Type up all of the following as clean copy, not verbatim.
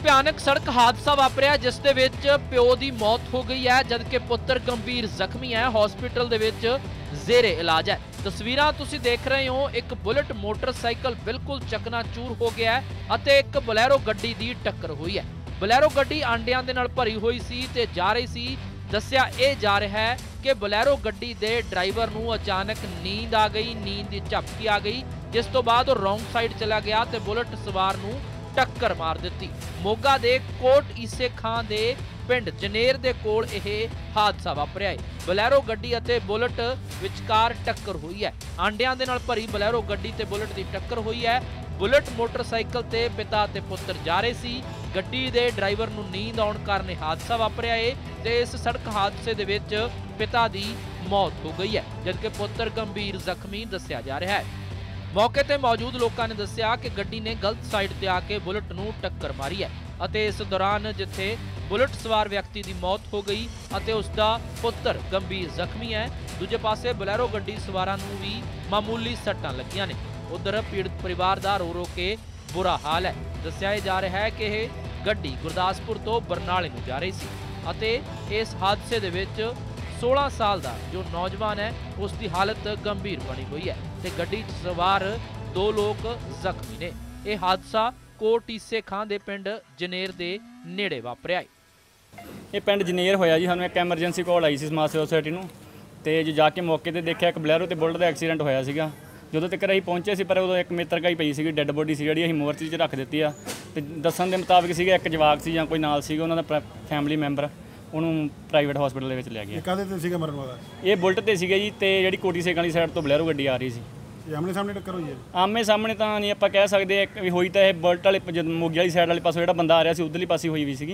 ਭਿਆਨਕ ਸੜਕ ਹਾਦਸਾ ਵਾਪਰਿਆ ਜਿਸ ਦੇ ਵਿੱਚ ਪਿਓ ਦੀ ਮੌਤ ਹੋ ਗਈ ਹੈ ਜਦਕਿ ਪੁੱਤਰ ਗੰਭੀਰ ਜ਼ਖਮੀ ਹੈ। ਹਸਪੀਟਲ ਦੇ ਵਿੱਚ ਜ਼ੇਰੇ ਇਲਾਜ ਹੈ। ਤਸਵੀਰਾਂ ਤੁਸੀਂ ਦੇਖ ਰਹੇ ਹੋ, ਇੱਕ ਬੁਲਟ ਮੋਟਰਸਾਈਕਲ ਬਿਲਕੁਲ ਚਕਨਾਚੂਰ ਹੋ ਗਿਆ ਹੈ ਅਤੇ ਇੱਕ ਬਲੈਰੋ ਗੱਡੀ ਦੀ ਟੱਕਰ ਹੋਈ ਹੈ। ਬਲੈਰੋ ਗੱਡੀ ਆਂਡਿਆਂ ਦੇ ਨਾਲ ਭਰੀ ਹੋਈ ਸੀ ਤੇ ਜਾ ਰਹੀ ਸੀ। ਦੱਸਿਆ ਇਹ ਜਾ ਰਿਹਾ ਹੈ ਕਿ ਬਲੈਰੋ ਗੱਡੀ ਦੇ ਡਰਾਈਵਰ ਨੂੰ ਅਚਾਨਕ ਨੀਂਦ ਆ ਗਈ, ਨੀਂਦ ਦੀ ਝਪਕੀ ਆ ਗਈ, ਜਿਸ ਤੋਂ ਬਾਅਦ ਉਹ ਰੌਂਗ ਸਾਈਡ ਚਲਾ ਗਿਆ ਤੇ ਬੁਲਟ ਸਵਾਰ ਨੂੰ ਟੱਕਰ ਮਾਰ ਦਿੱਤੀ। ਮੋਗਾ ਦੇ ਕੋਟ ਈਸੇ ਖਾਂ ਦੇ ਪਿੰਡ ਜਨੇਰ ਦੇ ਕੋਲ ਇਹ ਹਾਦਸਾ ਵਾਪਰਿਆ ਹੈ। ਬਲੈਰੋ ਗੱਡੀ ਅਤੇ ਬੁਲਟ ਵਿਚਕਾਰ ਟੱਕਰ ਹੋਈ ਹੈ। ਆਂਡਿਆਂ ਦੇ ਨਾਲ ਭਰੀ ਬਲੈਰੋ ਗੱਡੀ ਤੇ ਬੁਲਟ ਦੀ ਟੱਕਰ ਹੋਈ ਹੈ। ਬੁਲਟ ਮੋਟਰਸਾਈਕਲ ਤੇ ਪਿਤਾ ਤੇ ਪੁੱਤਰ ਜਾ ਰਹੇ ਸੀ। ਗੱਡੀ ਦੇ ਡਰਾਈਵਰ ਨੂੰ ਨੀਂਦ ਆਉਣ ਕਾਰਨ ਹਾਦਸਾ ਵਾਪਰਿਆ ਹੈ ਤੇ ਇਸ ਸੜਕ ਹਾਦਸੇ ਦੇ ਵਿੱਚ ਪਿਤਾ ਦੀ ਮੌਤ ਹੋ ਗਈ ਹੈ ਜਦਕਿ ਪੁੱਤਰ ਗੰਭੀਰ ਜ਼ਖਮੀ ਦੱਸਿਆ ਜਾ ਰਿਹਾ ਹੈ। ਮੌਕੇ ਤੇ ਮੌਜੂਦ ਲੋਕਾਂ ਨੇ ਦੱਸਿਆ ਕਿ ਗੱਡੀ ਨੇ ਗਲਤ ਸਾਈਡ ਤੇ ਆ ਕੇ ਬੁਲਟ ਨੂੰ ਟੱਕਰ ਮਾਰੀ ਹੈ ਅਤੇ ਇਸ ਦੌਰਾਨ ਜਿੱਥੇ ਬੁਲਟ ਸਵਾਰ ਵਿਅਕਤੀ ਦੀ ਮੌਤ ਹੋ ਗਈ ਅਤੇ ਉਸ ਦਾ ਪੁੱਤਰ ਗੰਭੀਰ ਜ਼ਖਮੀ ਹੈ, ਦੂਜੇ ਪਾਸੇ ਬਲੈਰੋ ਗੱਡੀ ਸਵਾਰਾਂ ਨੂੰ ਵੀ ਮਾਮੂਲੀ ਸੱਟਾਂ ਲੱਗੀਆਂ ਨੇ। ਉਧਰ ਪੀੜਤ ਪਰਿਵਾਰ ਦਾ ਰੋ ਕੇ ਬੁਰਾ ਹਾਲ ਹੈ। ਦੱਸਿਆ ਜਾ ਰਿਹਾ ਹੈ ਕਿ ਇਹ ਗੱਡੀ ਗੁਰਦਾਸਪੁਰ ਤੋਂ ਬਰਨਾਲੇ ਨੂੰ ਜਾ ਰਹੀ ਸੀ ਅਤੇ ਇਸ ਹਾਦਸੇ ਦੇ ਵਿੱਚ 16 ਸਾਲ ਦਾ ਜੋ ਨੌਜਵਾਨ ਹੈ ਉਸ ਦੀ ਹਾਲਤ ਗੰਭੀਰ ਬਣੀ ਹੋਈ ਹੈ ਤੇ ਗੱਡੀ 'ਚ ਸਵਾਰ 2 ਲੋਕ ਜ਼ਖਮੀ ਨੇ। ਇਹ ਹਾਦਸਾ ਕੋਟ ਈਸੇ ਖਾਂ ਦੇ ਪਿੰਡ ਜਨੇਰ ਦੇ ਨੇੜੇ ਵਾਪਰਿਆ ਹੈ। ਇਹ ਪਿੰਡ ਜਨੇਰ ਹੋਇਆ ਜੀ। ਸਾਨੂੰ ਇੱਕ ਐਮਰਜੈਂਸੀ ਕਾਲ ਆਈ ਸੀ ਸਮਾਜ ਸੇਵਾ ਸੁਸਾਇਟੀ ਨੂੰ ਤੇ ਜੋ ਜਾ ਕੇ ਮੌਕੇ ਤੇ ਦੇਖਿਆ ਇੱਕ ਬਲੈਰੋ ਤੇ ਬੁਲਟ ਦਾ ਐਕਸੀਡੈਂਟ ਹੋਇਆ ਸੀਗਾ। ਜਦੋਂ ਤੱਕ ਅਸੀਂ ਪਹੁੰਚੇ ਸੀ ਪਰ ਉਦੋਂ ਇੱਕ ਮਿੱਤਰ ਕਾਈ ਪਈ ਸੀਗੀ, ਡੈੱਡ ਬੋਡੀ ਸੀ ਜਿਹੜੀ ਅਸੀਂ ਮੋਰਚੇ 'ਚ ਰੱਖ ਦਿੱਤੀ ਆ ਤੇ ਦੱਸਣ ਦੇ ਮੁਤਾਬਿਕ ਸੀਗਾ ਇੱਕ ਜਵਾਕ ਸੀ ਜਾਂ ਕੋਈ ਨਾਲ ਸੀਗਾ ਉਹਨਾਂ ਦਾ ਫੈਮਿਲੀ ਮੈਂਬਰ, ਉਹਨੂੰ ਪ੍ਰਾਈਵੇਟ ਹਸਪੀਟਲ ਦੇ ਵਿੱਚ ਲੈ ਗਿਆ। ਕਾਹਦੇ ਤੇ ਸੀਗਾ ਮਰਨ ਵਾਲਾ? ਇਹ ਬੁਲਟ ਤੇ ਸੀਗਾ ਜੀ ਤੇ ਜਿਹੜੀ ਕੋਟੀ ਸੇਕ ਵਾਲੀ ਸਾਈਡ ਤੋਂ ਬਲੈਰੋ ਗੱਡੀ ਆ ਰਹੀ ਸੀ। ਇਹ ਆਮਣੇ ਸਾਹਮਣੇ ਟੱਕਰ ਹੋਈ ਹੈ? ਆਮੇ ਸਾਹਮਣੇ ਤਾਂ ਨਹੀਂ ਆਪਾਂ ਕਹਿ ਸਕਦੇ ਵੀ ਹੋਈ ਤਾਂ ਇਹ ਬੁਲਟ ਵਾਲੇ ਜਦੋਂ ਮੋਗੇ ਵਾਲੀ ਸਾਈਡ ਵਾਲੇ ਪਾਸੋਂ ਜਿਹੜਾ ਬੰਦਾ ਆ ਰਿਹਾ ਸੀ ਉਧਰਲੀ ਪਾਸੇ ਹੋਈ ਵੀ ਸੀਗੀ।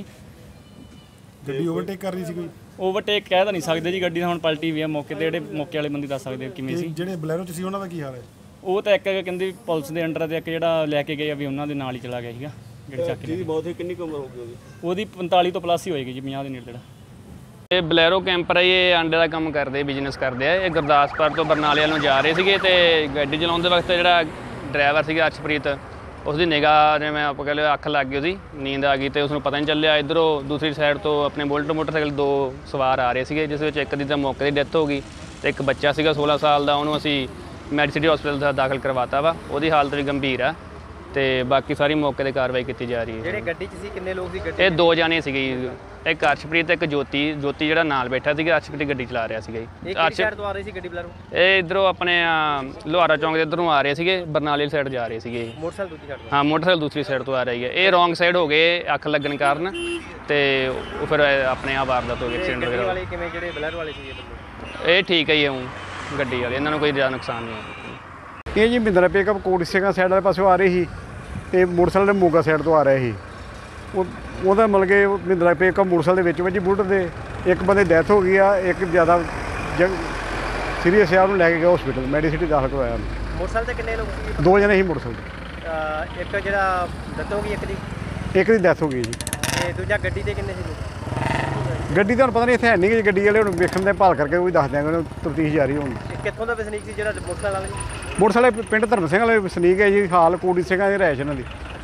ਗੱਡੀ ਓਵਰਟੇਕ ਕਰ ਰਹੀ ਸੀ ਕੋਈ? ਓਵਰਟੇਕ ਕਹਿ ਤਾਂ ਨਹੀਂ ਸਕਦੇ ਜੀ, ਗੱਡੀ ਤਾਂ ਹੁਣ ਪਲਟੀ ਵੀ ਆ ਮੌਕੇ ਤੇ। ਜਿਹੜੇ ਮੌਕੇ ਵਾਲੇ ਬੰਦੇ ਦੱਸ ਸਕਦੇ ਕਿਵੇਂ ਸੀ। ਜਿਹੜੇ ਬਲੈਰੋ 'ਚ ਸੀ ਉਹਨਾਂ ਦਾ ਕੀ ਹਾਲ ਹੈ? ਉਹ ਤਾਂ ਇੱਕ ਕਹਿੰਦੇ ਪੁਲਿਸ ਦੇ ਅੰਡਰ ਤੇ ਇੱਕ ਜਿਹੜਾ ਲੈ ਕੇ ਗਏ ਆ ਵੀ ਉਹਨਾਂ ਦੇ ਨਾਲ ਹੀ ਚਲਾ ਗਿਆ ਸੀਗਾ ਗੱਡੀ ਚੱਕ ਕੇ। ਜਿਹਦੀ ਮੌਤ ਹੋਈ ਕਿੰਨੀ ਕੁ ਉਮਰ ਹੋ ਗਈ ਉਹਦੀ 45 ਤੋਂ ਪਲੱਸ ਹੀ ਹੋਏਗੀ ਜੀ, 50 ਦੇ ਨੇੜੇ। ਇਹ ਬਲੈਰੋ ਕੈਂਪਰ ਹੈ, ਇਹ ਆਂਡੇ ਦਾ ਕੰਮ ਕਰਦੇ, ਬਿਜ਼ਨਸ ਕਰਦੇ ਆ। ਇਹ ਗੁਰਦਾਸਪੁਰ ਤੋਂ ਬਰਨਾਲੇ ਵੱਲ ਨੂੰ ਜਾ ਰਹੇ ਸੀਗੇ ਤੇ ਗੱਡੀ ਚਲਾਉਂਦੇ ਵਕਤ ਜਿਹੜਾ ਡਰਾਈਵਰ ਸੀਗਾ ਅਰਸ਼ਪ੍ਰੀਤ, ਉਸ ਦੀ ਨਿਗਾਹ ਜਿਵੇਂ ਆਪਾਂ ਕਹਿ ਲਿਓ ਅੱਖ ਲੱਗ ਗਈ, ਉਹਦੀ ਨੀਂਦ ਆ ਗਈ ਤੇ ਉਸ ਨੂੰ ਪਤਾ ਨਹੀਂ ਚੱਲਿਆ। ਇੱਧਰੋਂ ਦੂਸਰੀ ਸਾਈਡ ਤੋਂ ਆਪਣੇ ਬੁਲਟ ਮੋਟਰਸਾਈਕਲ 2 ਸਵਾਰ ਆ ਰਹੇ ਸੀਗੇ ਜਿਸ ਵਿੱਚ ਇੱਕ ਦੀ ਤਾਂ ਮੌਕੇ 'ਤੇ ਡੈਥ ਹੋ ਗਈ ਤੇ ਇੱਕ ਬੱਚਾ ਸੀਗਾ 16 ਸਾਲ ਦਾ, ਉਹਨੂੰ ਅਸੀਂ ਮੈਡੀਸਿਟੀ ਹਸਪੀਟਲ ਦਾ ਦਾਖਲ ਕਰਵਾਤਾ ਵਾ। ਉਹਦੀ ਹਾਲਤ ਵੀ ਗੰਭੀਰ ਆ ਤੇ ਬਾਕੀ ਸਾਰੀ ਮੌਕੇ 'ਤੇ ਕਾਰਵਾਈ ਕੀਤੀ ਜਾ ਰਹੀ ਹੈ। ਜਿਹੜੇ ਗੱਡੀ 'ਚ ਸੀ ਕਿੰਨੇ ਲੋਕ ਸੀ ਗੱਡੀ? ਇਹ 2 ਜਾਣੇ ਸੀਗੇ ਜੀ, ਇੱਕ ਅਰਸ਼ਪ੍ਰੀਤ ਇੱਕ ਜੋਤੀ ਜਿਹੜਾ ਨਾਲ ਬੈਠਾ ਸੀਗਾ। ਅਰਸ਼ਪ੍ਰੀਤ ਗੱਡੀ ਚਲਾ ਰਿਹਾ ਸੀਗਾ ਜੀ। ਇਹ ਕਿਹੜੀ ਸਾਈਡ ਤੋਂ ਆ ਰਹੀ ਸੀ ਗੱਡੀ ਬਲੈਰੋ? ਇਹ ਇੱਧਰੋਂ ਆਪਣੇ ਲੋਹਾਰਾ ਚੌਂਕ ਦੇ ਇੱਧਰੋਂ ਆ ਰਹੇ ਸੀਗੇ, ਬਰਨਾਲੇ ਸਾਈਡ ਜਾ ਰਹੇ ਸੀਗੇ। ਮੋਟਰਸਾਈਕਲ ਦੂਜੀ ਸਾਈਡ ਤੋਂ? ਹਾਂ, ਮੋਟਰਸਾਈਕਲ ਦੂਸਰੀ ਸਾਈਡ ਤੋਂ ਆ ਰਹੀ ਹੈ। ਇਹ ਰੌਂਗ ਸਾਈਡ ਹੋ ਗਏ ਅੱਖ ਲੱਗਣ ਕਾਰਨ ਤੇ ਉਹ ਫਿਰ ਆਪਣੇ ਆਪ ਵਾਰਦਾਤ ਹੋ ਗਈ, ਐਕਸੀਡੈਂਟ ਗੱਡੀ ਵਗੈਰਾ। ਵਾਲੇ ਕਿਵੇਂ ਜਿਹੜੇ ਬਲੈਰੋ ਵਾਲੇ ਸੀ ਇਹ ਬੰਦੇ? ਇਹ ਠੀਕ ਹੈ ਜੀ, ਗੱਡੀ ਵਾਲੇ ਇਹਨਾਂ ਨੂੰ ਕੋਈ ਜ਼ਿਆਦਾ ਨੁਕਸਾਨ ਨਹੀਂ ਹੋਇਆ। ਇਹ ਜੀ ਮਹਿੰਦਰਾ ਪਿਕਅਪ ਕੋਟ ਈਸੇ ਖਾਂ ਸਾਈਡ ਵਾਲੇ ਪਾਸੋਂ ਆ ਰਹੀ ਸੀ ਤੇ ਮੋਟਰਸਾਈਕਲ ਮੋਗਾ ਸਾਈਡ ਤੋਂ ਆ ਰਿਹਾ ਸੀ। ਉਹਦਾ ਮਤਲਬ ਕਿ ਮਹਿੰਦਰਾ ਪਿਕਅਪ ਮੋਟਰਸਾਈਕਲ ਦੇ ਵਿੱਚ ਵੱਜੀ ਬੁਲਟ ਦੇ। ਇੱਕ ਬੰਦੇ ਦੀ ਡੈਥ ਹੋ ਗਈ ਆ, ਇੱਕ ਜ਼ਿਆਦਾ ਸੀਰੀਅਸ ਆ, ਉਹਨੂੰ ਲੈ ਕੇ ਗਿਆ ਹਸਪੀਟਲ, ਮੈਡੀਸਿਟੀ ਦਾਖਲ ਕਰਵਾਇਆ। ਮੋਟਰਸਾਈਕਲ ਤੇ ਕਿੰਨੇ ਲੋਕ ਸੀ? 2 ਜਣੇ ਸੀ ਮੋਟਰਸਾਈਕਲ ਤੇ। ਇੱਕ ਜਿਹੜਾ ਡੈਥ ਹੋ ਗਈ, ਇੱਕ ਦੀ ਡੈਥ ਹੋ ਗਈ ਜੀ। ਤੇ ਦੂਜਾ ਗੱਡੀ ਤੇ ਕਿੰਨੇ ਸੀ ਲੋਕ? ਗੱਡੀ ਤੁਹਾਨੂੰ ਪਤਾ ਨਹੀਂ ਇੱਥੇ ਹੈ ਨਹੀਂ ਕਿ ਗੱਡੀ ਵਾਲੇ ਹੁਣ ਵੇਖਣ ਦੇ ਭਾਲ ਕਰਕੇ ਉਹ ਵੀ ਦੱਸ ਦਿਆਂਗੇ, ਤਫਤੀਸ਼ ਜਾਰੀ ਹੋਣੀ। ਕਿੱਥੋਂ ਦਾ ਵਸਨੀਕ ਸੀ ਜਿਹੜਾ ਮੋਟਰਸਾਈਕਲ ਵਾਲਾ? ਮੋਟਰਸਾਈਕਲ ਪਿੰਡ ਧਰਮ ਸਿੰਘ ਵਾਲੇ ਵਸਨੀਕ ਹੈ ਜੀ, ਹਾਲ ਕੋਟ ਈਸੇ ਖਾਂ ਦੇ ਰਹਿਸ਼ ਇਹਨਾਂ ਦੀ।